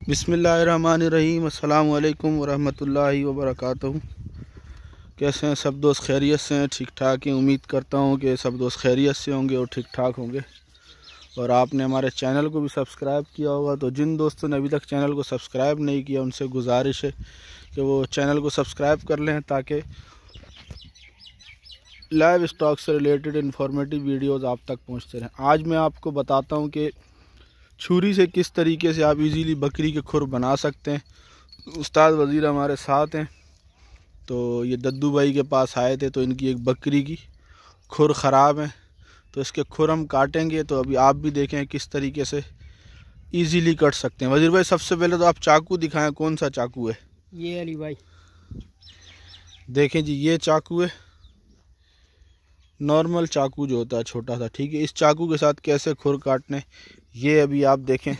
बिस्मिल्लाहिर्रहमानिर्रहीम। अस्सलामु अलैकुम वरहमतुल्लाहि वबरकातुहू। कैसे हैं सब दोस्त? खैरियत से हैं? ठीक ठाक हैं? उम्मीद करता हूँ कि सब दोस्त खैरियत से होंगे और ठीक ठाक होंगे। और आपने हमारे चैनल को भी सब्सक्राइब किया होगा। तो जिन दोस्तों ने अभी तक चैनल को सब्सक्राइब नहीं किया उनसे गुजारिश है कि वो चैनल को सब्सक्राइब कर लें ताकि लाइव स्टॉक से रिलेटेड इंफॉर्मेटिव वीडियोस आप तक पहुंचते रहें। आज मैं आपको बताता हूं कि छुरी से किस तरीके से आप इजीली बकरी के खुर बना सकते हैं। उस्ताद वज़ीर हमारे साथ हैं। तो ये दद्दू भाई के पास आए थे, तो इनकी एक बकरी की खुर ख़राब है, तो इसके खुर हम काटेंगे। तो अभी आप भी देखें किस तरीके से इजीली कट सकते हैं। वज़ीर भाई, सबसे पहले तो आप चाकू दिखाएं, कौन सा चाकू है? ये अली भाई देखें जी, ये चाकू है, नॉर्मल चाकू जो होता है छोटा सा, ठीक है। इस चाकू के साथ कैसे खुर काटने, ये अभी आप देखें।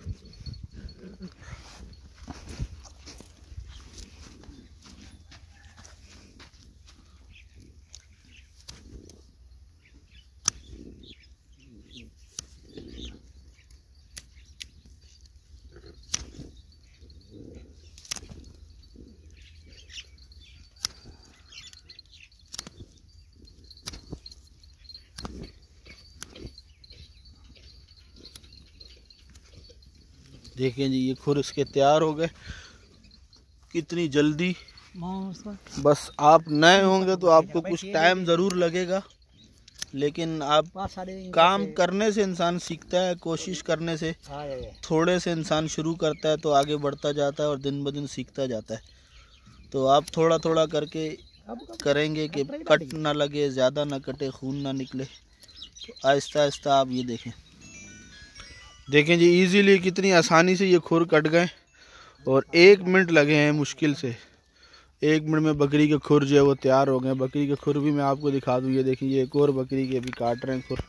देखें जी, ये खुर इसके तैयार हो गए। कितनी जल्दी! बस आप नए होंगे तो आपको कुछ टाइम ज़रूर लगेगा, लेकिन आप काम करने से इंसान सीखता है। कोशिश करने से थोड़े से इंसान शुरू करता है तो आगे बढ़ता जाता है और दिन ब दिन सीखता जाता है। तो आप थोड़ा थोड़ा करके करेंगे कि कट ना लगे, ज़्यादा ना कटे, खून ना निकले। तो आहिस्ता आहिस्ता आप ये देखें जी, इजीली कितनी आसानी से ये खुर कट गए और 1 मिनट लगे हैं मुश्किल से। 1 मिनट में बकरी के खुर जो है वो तैयार हो गए। बकरी के खुर भी मैं आपको दिखा दूँ। ये देखिए, ये एक और बकरी के अभी काट रहे हैं खुर।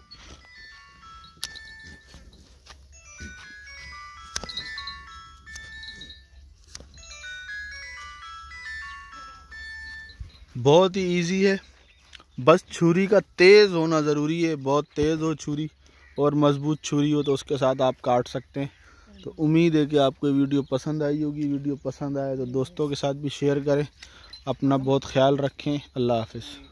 बहुत ही इजी है, बस छुरी का तेज़ होना ज़रूरी है। बहुत तेज़ हो छुरी और मज़बूत छुरी हो तो उसके साथ आप काट सकते हैं। तो उम्मीद है कि आपको वीडियो पसंद आई होगी। वीडियो पसंद आए तो दोस्तों के साथ भी शेयर करें। अपना बहुत ख्याल रखें। अल्लाह हाफ़िज़।